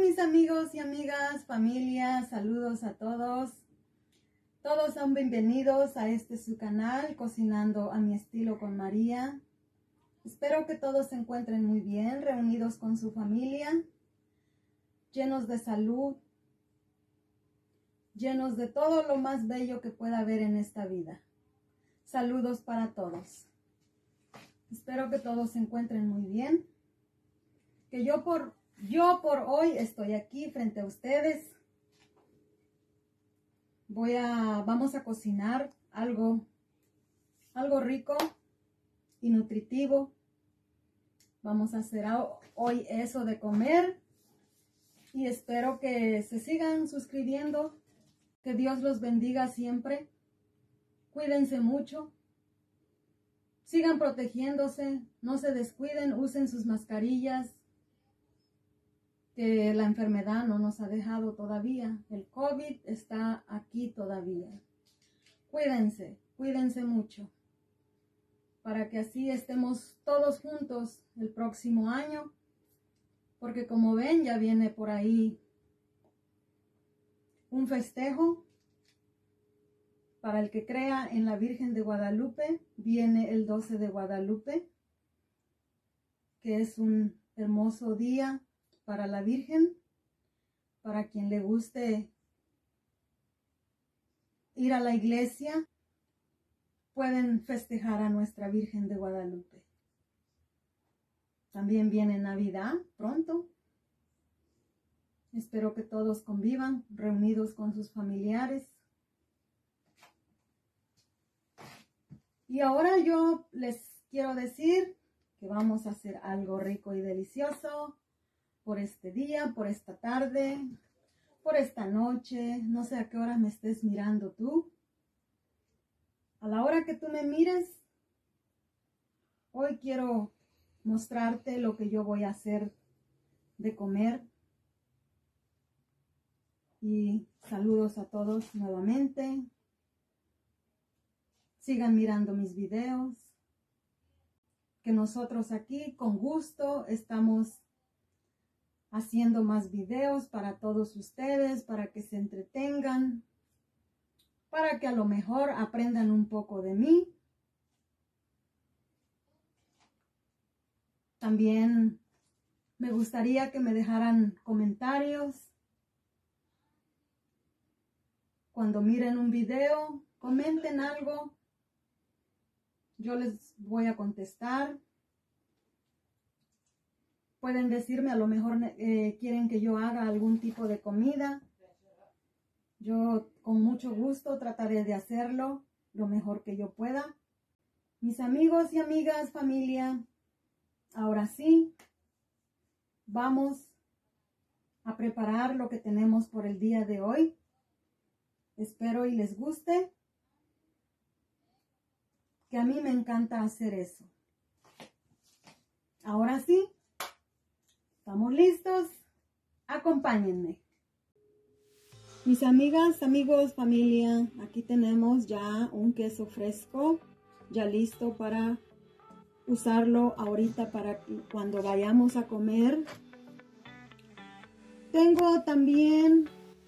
mis amigos y amigas, familia, saludos a todos. Todos son bienvenidos a su canal, Cocinando a mi estilo con María. Espero que todos se encuentren muy bien, reunidos con su familia, llenos de salud, llenos de todo lo más bello que pueda haber en esta vida. Saludos para todos. Espero que todos se encuentren muy bien. Que yo por hoy estoy aquí frente a ustedes. Vamos a cocinar algo rico y nutritivo. Vamos a hacer hoy eso de comer. Y espero que se sigan suscribiendo. Que Dios los bendiga siempre. Cuídense mucho. Sigan protegiéndose. No se descuiden. Usen sus mascarillas. Que la enfermedad no nos ha dejado todavía. El COVID está aquí todavía. Cuídense mucho. Para que así estemos todos juntos el próximo año. Porque como ven, ya viene por ahí un festejo. Para el que crea en la Virgen de Guadalupe, viene el 12 de Guadalupe, que es un hermoso día para la Virgen. Para quien le guste ir a la iglesia, pueden festejar a nuestra Virgen de Guadalupe. También viene Navidad pronto. Espero que todos convivan, reunidos con sus familiares. Y ahora yo les quiero decir que vamos a hacer algo rico y delicioso por este día, por esta tarde, por esta noche. No sé a qué hora me estés mirando tú. A la hora que tú me mires, hoy quiero mostrarte lo que yo voy a hacer de comer. Y saludos a todos nuevamente. Sigan mirando mis videos. Que nosotros aquí con gusto estamos haciendo más videos para todos ustedes, para que se entretengan, para que a lo mejor aprendan un poco de mí. También me gustaría que me dejaran comentarios. Cuando miren un video, comenten algo. Yo les voy a contestar. Pueden decirme, a lo mejor quieren que yo haga algún tipo de comida. Yo con mucho gusto trataré de hacerlo lo mejor que yo pueda. Mis amigos y amigas, familia, ahora sí, vamos a preparar lo que tenemos por el día de hoy. Espero y les guste. Que a mí me encanta hacer eso. Ahora sí, ¿estamos listos? Acompáñenme. Mis amigas, amigos, familia, aquí tenemos ya un queso fresco, ya listo para usarlo ahorita para cuando vayamos a comer. Tengo también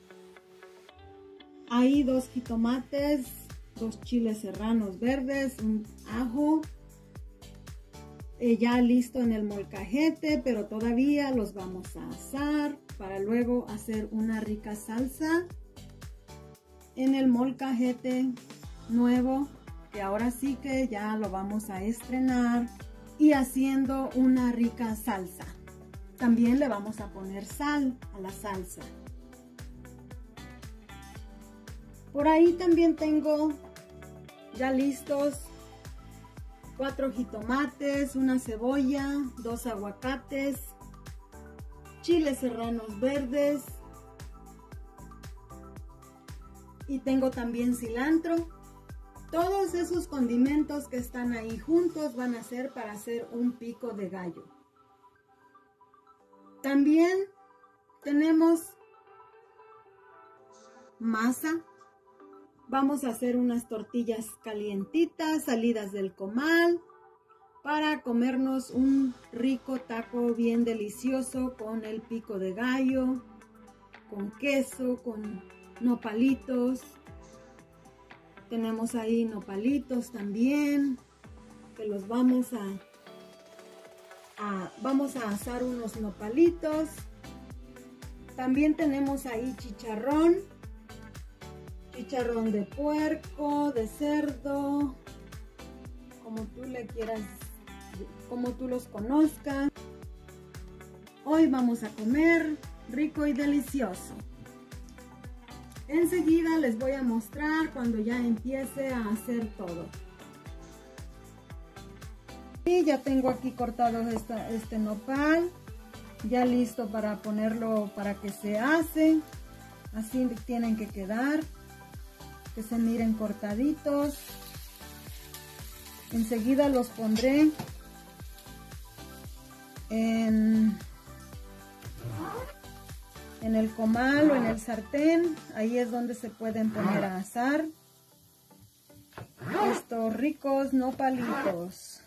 ahí 2 jitomates, 2 chiles serranos verdes, un ajo, ya listo en el molcajete, pero todavía los vamos a asar para luego hacer una rica salsa en el molcajete nuevo, que ahora sí que ya lo vamos a estrenar, y haciendo una rica salsa. También le vamos a poner sal a la salsa. Por ahí también tengo ya listos 4 jitomates, una cebolla, 2 aguacates, chiles serranos verdes y tengo también cilantro. Todos esos condimentos que están ahí juntos van a ser para hacer un pico de gallo. También tenemos masa. Vamos a hacer unas tortillas calientitas, salidas del comal, para comernos un rico taco bien delicioso con el pico de gallo, con queso, con nopalitos. Tenemos ahí nopalitos también, que los vamos a asar unos nopalitos. También tenemos ahí chicharrón de puerco, de cerdo, como tú le quieras, como tú los conozcas. Hoy vamos a comer rico y delicioso. Enseguida les voy a mostrar cuando ya empiece a hacer todo. Y ya tengo aquí cortado este nopal, ya listo para ponerlo para que se ase. Así tienen que quedar, que se miren cortaditos. Enseguida los pondré en el comal o en el sartén. Ahí es donde se pueden poner a asar estos ricos nopalitos.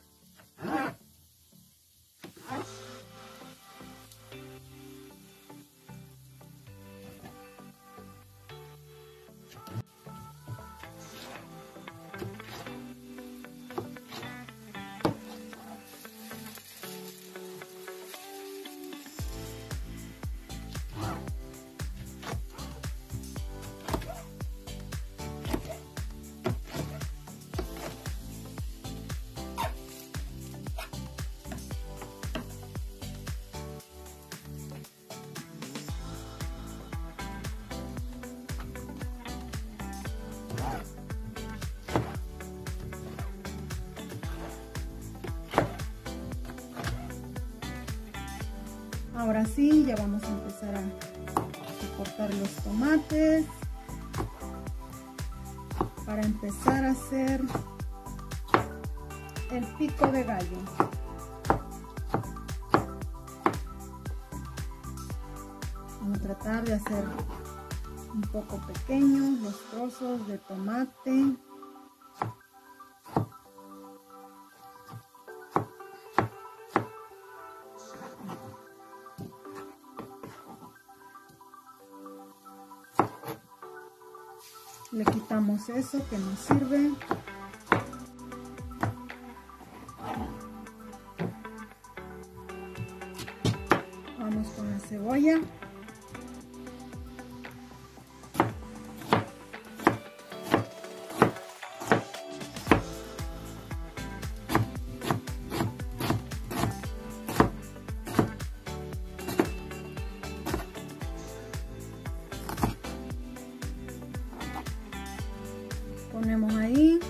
Ahora sí, ya vamos a empezar a cortar los tomates para empezar a hacer el pico de gallo. Vamos a tratar de hacer un poco pequeños los trozos de tomate. Le quitamos eso que nos sirve. Vamos con la cebolla. Ponemos ahí.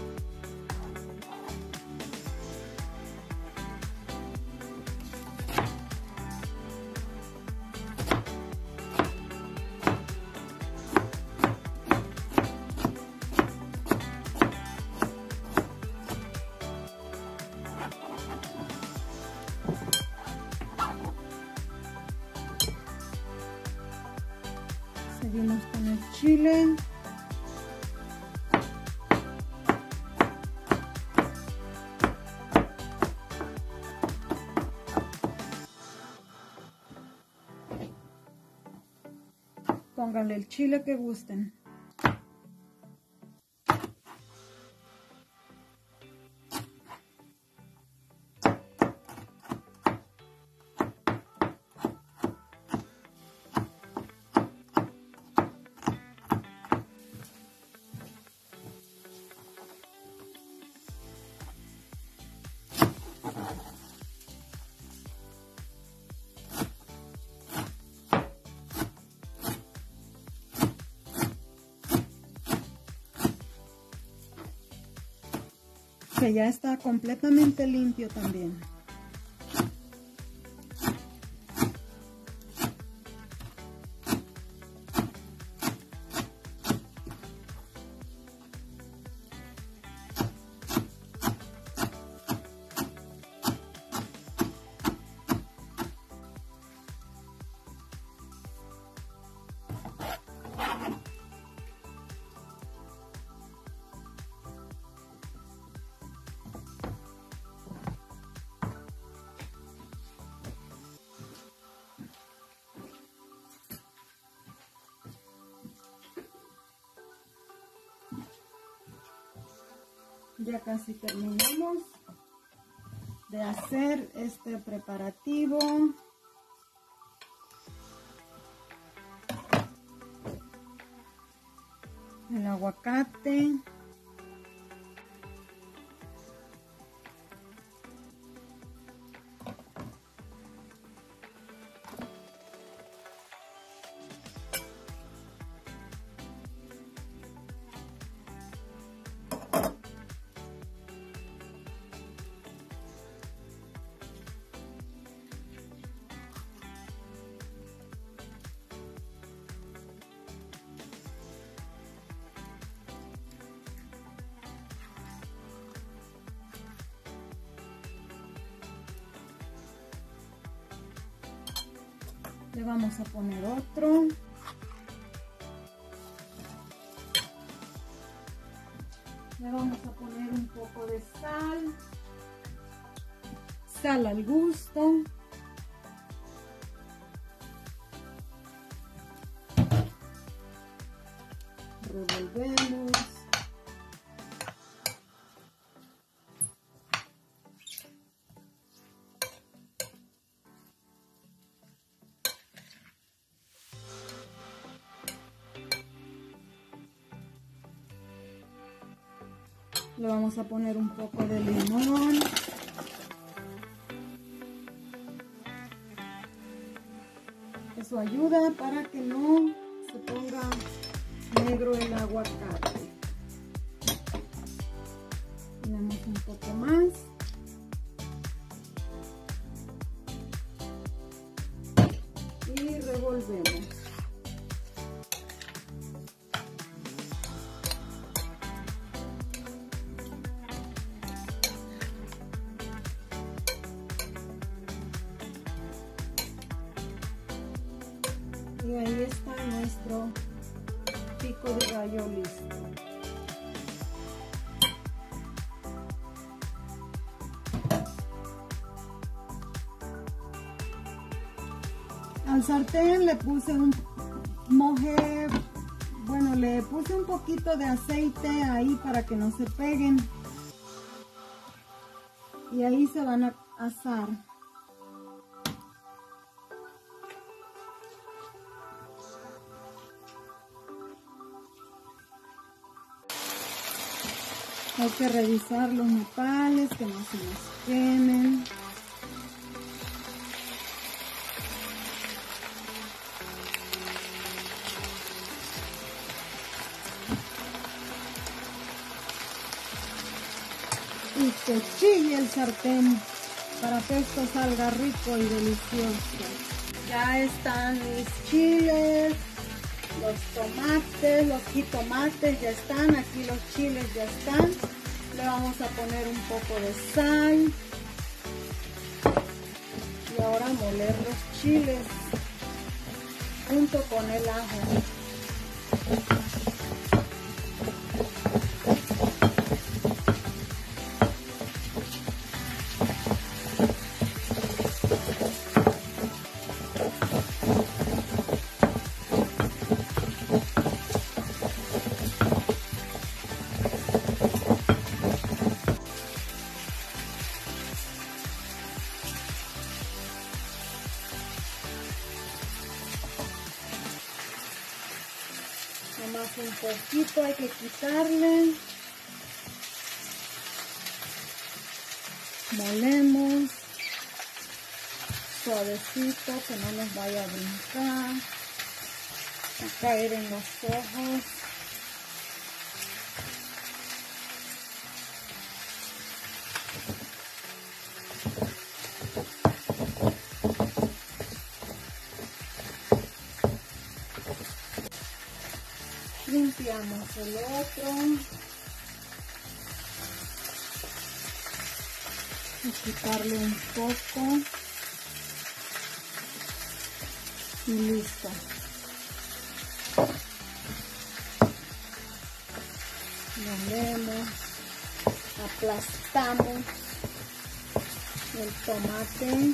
Seguimos con el chile. Pónganle el chile que gusten. Que ya está completamente limpio también. Ya casi terminamos de hacer este preparativo. El aguacate. Le vamos a poner otro. Le vamos a poner un poco de sal. Sal al gusto. Revolvemos. Le vamos a poner un poco de limón. Eso ayuda para que no se ponga negro el aguacate. Ponemos un poco más. Y revolvemos. Y ahí está nuestro pico de gallo listo. Al sartén le puse le puse un poquito de aceite ahí para que no se peguen. Y ahí se van a asar. Hay que revisar los nopales que no se nos quemen. Y que chille el sartén para que esto salga rico y delicioso. Ya están mis chiles, los tomates, los jitomates ya están, aquí los chiles ya están. Le vamos a poner un poco de sal. Y ahora moler los chiles junto con el ajo. Nomás un poquito hay que quitarle. Molemos suavecito, que no nos vaya a brincar, a caer en los ojos. Limpiamos el otro. Y quitarle un poco. Y listo. Molemos. Aplastamos el tomate.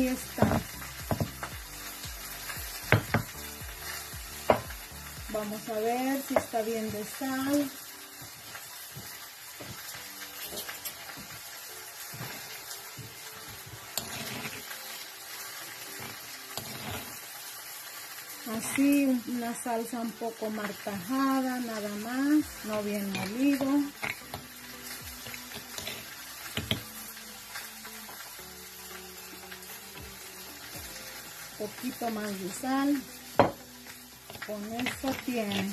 está. Vamos a ver si está bien de sal. Así, una salsa un poco martajada, nada más, no bien molido. Poquito más de sal. Con eso tiene.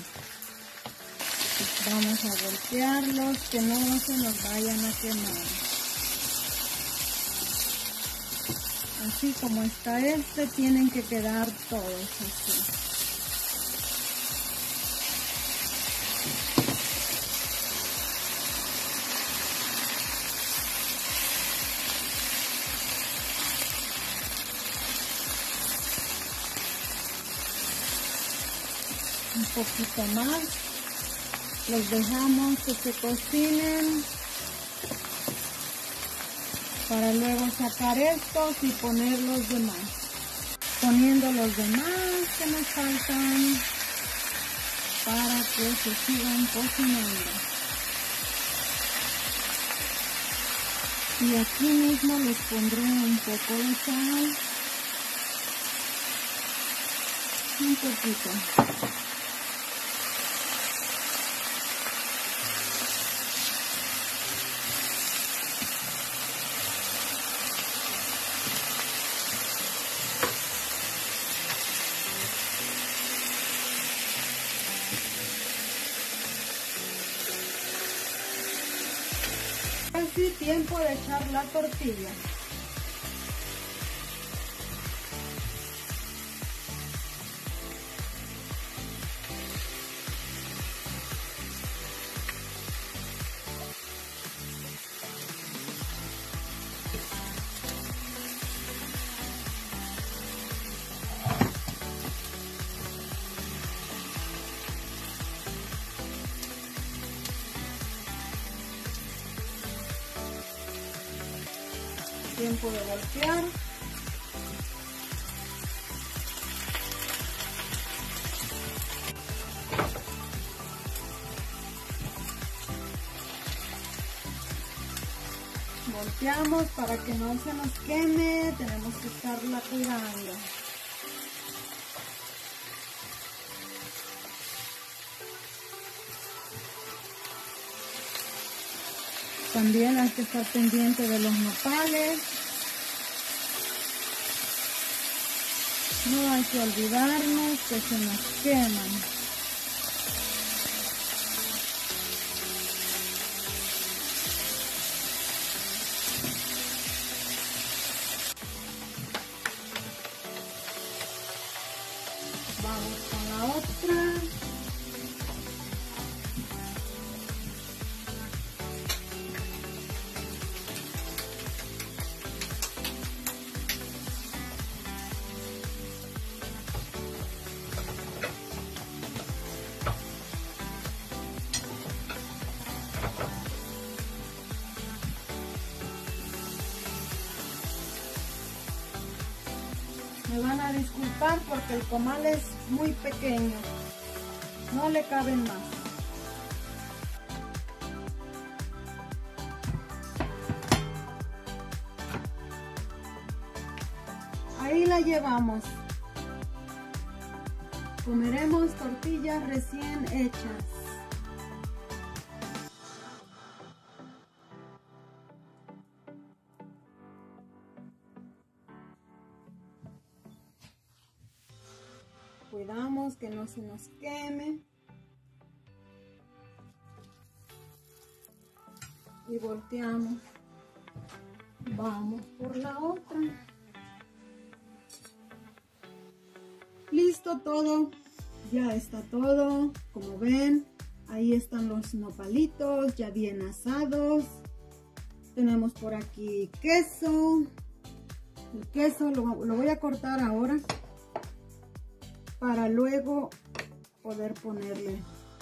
Vamos a voltearlos, que no se nos vayan a quemar. Así como está tienen que quedar todos así. Un poquito más. Los dejamos que se cocinen para luego sacar estos y poner los demás. Poniendo los demás que nos faltan para que se sigan cocinando. Y aquí mismo les pondré un poco de sal. Un poquito. Casi tiempo de echar la tortilla. Tiempo de voltear. Volteamos para que no se nos queme, tenemos que estarla cuidando. También hay que estar pendiente de los nopales. No hay que olvidarnos que se nos queman. Vamos con la otra. Me van a disculpar porque el comal es muy pequeño, no le caben más. Ahí la llevamos. Comeremos tortillas recién hechas. Cuidamos que no se nos queme. Y volteamos. Vamos por la otra. Listo todo. Ya está todo. Como ven, ahí están los nopalitos ya bien asados. Tenemos por aquí queso. El queso lo voy a cortar ahora para luego poder ponerle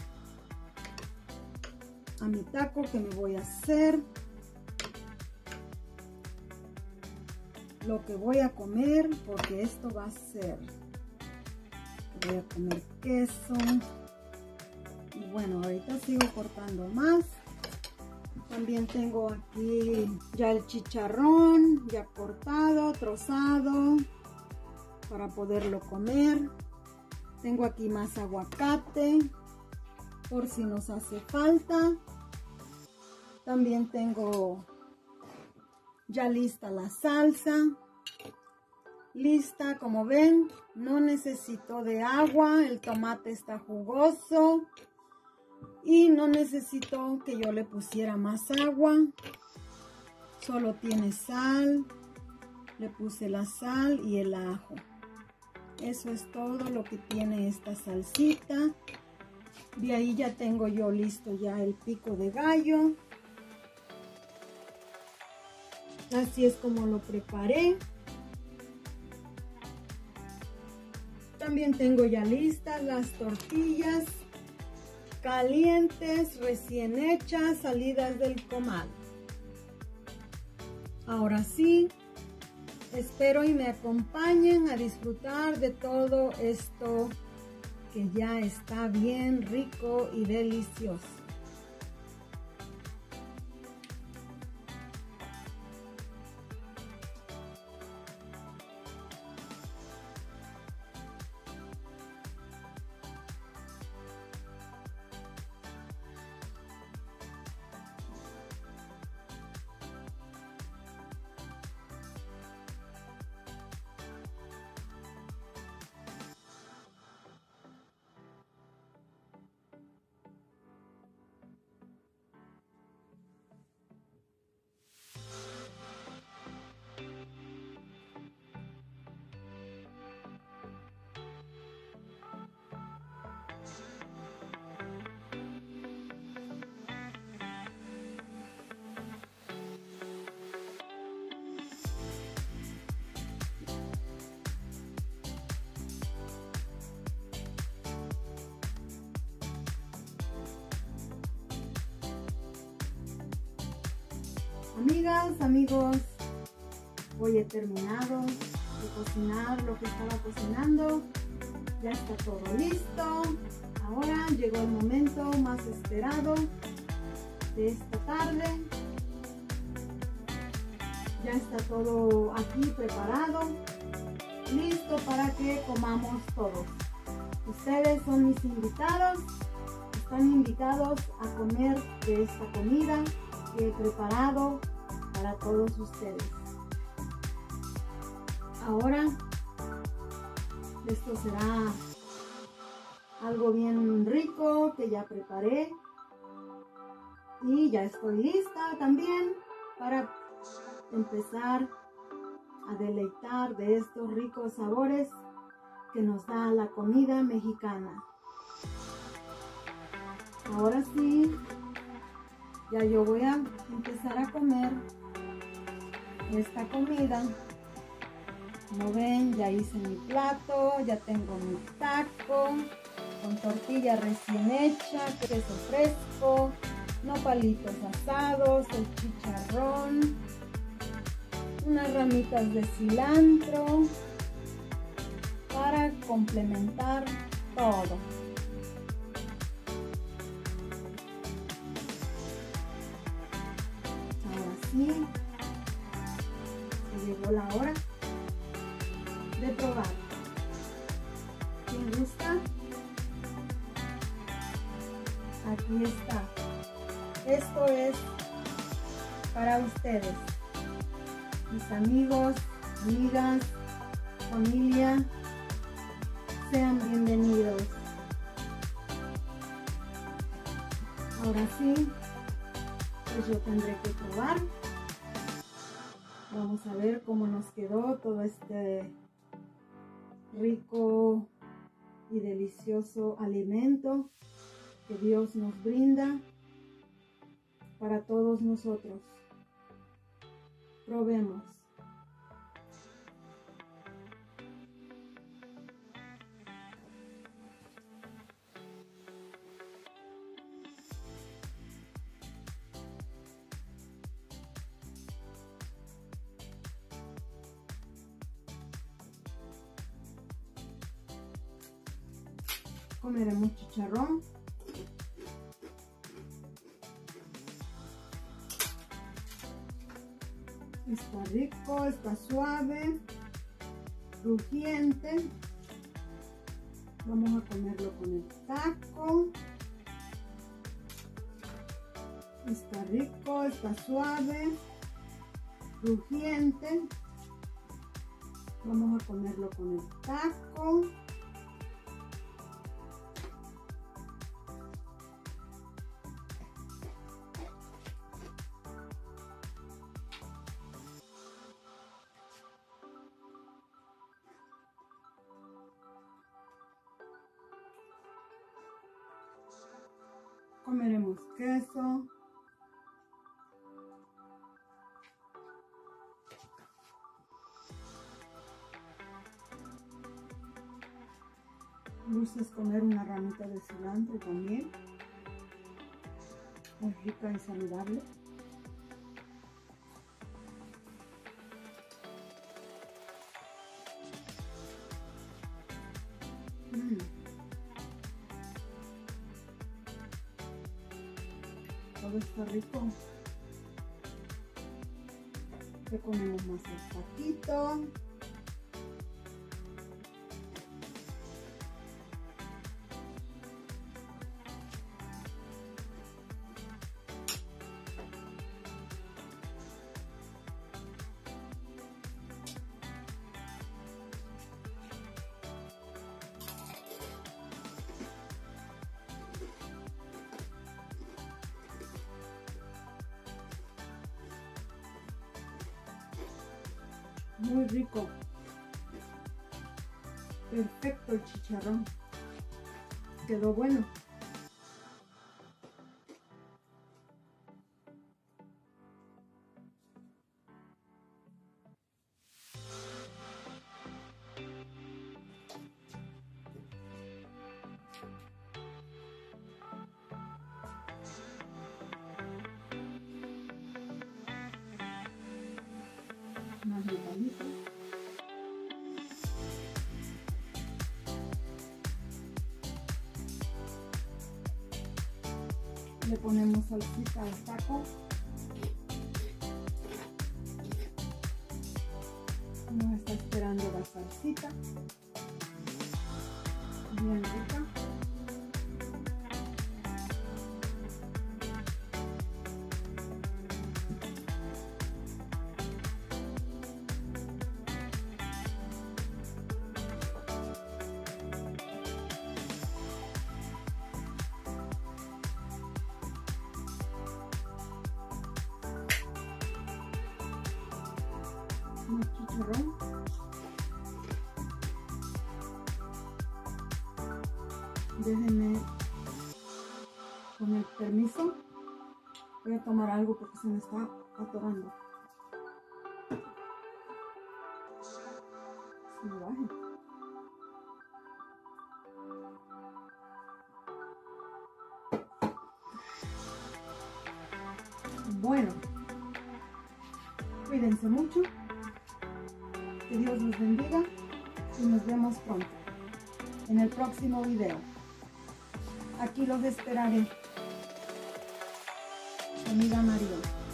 a mi taco que me voy a hacer. lo que voy a comer, porque esto va a ser. Voy a comer queso. Y bueno, ahorita sigo cortando más. También tengo aquí ya el chicharrón, ya cortado, trozado, para poderlo comer. Tengo aquí más aguacate, por si nos hace falta. También tengo ya lista la salsa. Lista, como ven, no necesito de agua, el tomate está jugoso y no necesito que yo le pusiera más agua, solo tiene sal, le puse la sal y el ajo. Eso es todo lo que tiene esta salsita. De ahí ya tengo yo listo ya el pico de gallo. Así es como lo preparé. También tengo ya listas las tortillas calientes, recién hechas, salidas del comal. Ahora sí, espero y me acompañen a disfrutar de todo esto que ya está bien rico y delicioso. Amigas, amigos, hoy he terminado de cocinar lo que estaba cocinando. Ya está todo listo. Ahora llegó el momento más esperado de esta tarde. Ya está todo aquí preparado, listo para que comamos todos. Ustedes son mis invitados, están invitados a comer de esta comida que he preparado para todos ustedes. Ahora esto será algo bien rico que ya preparé y ya estoy lista también para empezar a deleitar de estos ricos sabores que nos da la comida mexicana. Ahora sí, ya yo voy a empezar a comer esta comida. Como ven, ya hice mi plato, ya tengo mi taco con tortilla recién hecha, queso fresco, nopalitos asados, el chicharrón, unas ramitas de cilantro para complementar todo. Ahora sí, se llegó la hora de probar. ¿Quién gusta? Aquí está. Esto es para ustedes, mis amigos, amigas, familia. Sean bienvenidos. Ahora sí, pues yo tendré que probar. Vamos a ver cómo nos quedó todo este rico y delicioso alimento que Dios nos brinda para todos nosotros. Probemos. Comeremos chicharrón. Está rico, está suave, crujiente. Vamos a comerlo con el taco. Está rico, está suave, crujiente. Vamos a comerlo con el taco. Comeremos queso. Gustas comer una ramita de cilantro también. Muy rica y saludable. Todo está rico. Le ponemos más el taquito. Muy rico. Perfecto el chicharrón. Quedó bueno. Más delgadito. Le ponemos salsita al taco. Nos está esperando la salsita. Bien rica. Más chicharrón. Déjenme, con el permiso, voy a tomar algo porque se me está atorando. Se me baje. Bueno, cuídense mucho. Que Dios los bendiga y nos vemos pronto en el próximo video. Aquí los esperaré. Amiga María.